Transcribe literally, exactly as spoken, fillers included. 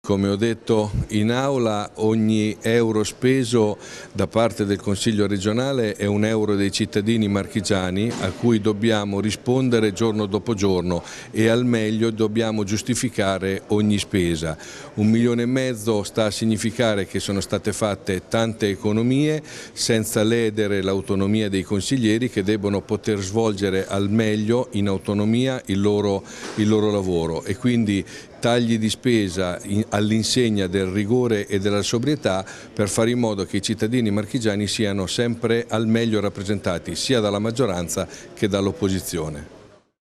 Come ho detto in aula, ogni euro speso da parte del Consiglio regionale è un euro dei cittadini marchigiani a cui dobbiamo rispondere giorno dopo giorno e al meglio dobbiamo giustificare ogni spesa. Un milione e mezzo sta a significare che sono state fatte tante economie senza ledere l'autonomia dei consiglieri, che debbono poter svolgere al meglio in autonomia il loro, il loro lavoro, e quindi tagli di spesa all'insegna del rigore e della sobrietà per fare in modo che i cittadini marchigiani siano sempre al meglio rappresentati sia dalla maggioranza che dall'opposizione.